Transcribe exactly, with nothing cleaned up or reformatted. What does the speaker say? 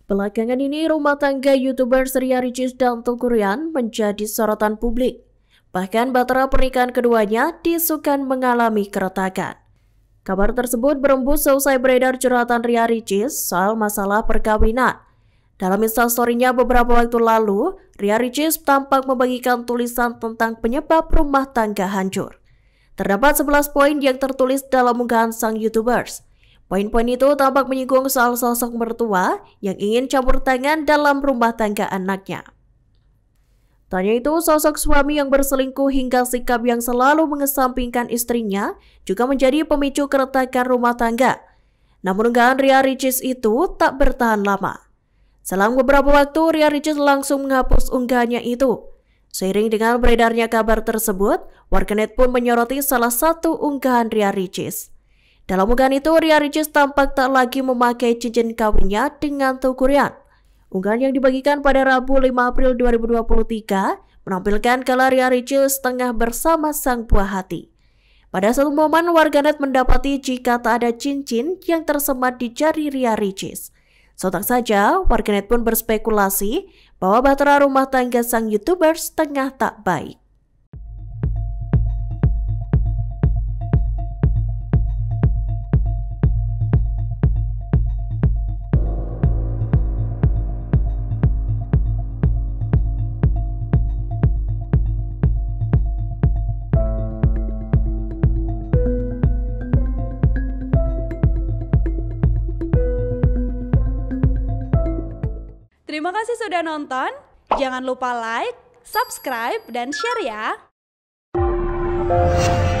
Belakangan ini rumah tangga YouTuber Ria Ricis dan Teuku Ryan menjadi sorotan publik. Bahkan bahtera pernikahan keduanya diisukan mengalami keretakan. Kabar tersebut berembus seusai beredar curhatan Ria Ricis soal masalah perkawinan. Dalam instastory-nya beberapa waktu lalu, Ria Ricis tampak membagikan tulisan tentang penyebab rumah tangga hancur. Terdapat sebelas poin yang tertulis dalam unggahan sang YouTubers. Poin-poin itu tampak menyinggung soal sosok mertua yang ingin campur tangan dalam rumah tangga anaknya. Tanya itu, sosok suami yang berselingkuh hingga sikap yang selalu mengesampingkan istrinya juga menjadi pemicu keretakan rumah tangga. Namun unggahan Ria Ricis itu tak bertahan lama. Selang beberapa waktu, Ria Ricis langsung menghapus unggahannya itu. Seiring dengan beredarnya kabar tersebut, warganet pun menyoroti salah satu unggahan Ria Ricis. Dalam unggahan itu, Ria Ricis tampak tak lagi memakai cincin kawinnya dengan Teuku Ryan. Unggahan yang dibagikan pada Rabu lima April dua ribu dua puluh tiga menampilkan kala Ria Ricis tengah bersama sang buah hati. Pada satu momen, warganet mendapati jika tak ada cincin yang tersemat di jari Ria Ricis. Sontak saja, warganet pun berspekulasi bahwa bahtera rumah tangga sang YouTubers tengah tak baik. Terima kasih sudah nonton. Jangan lupa like, subscribe, dan share ya.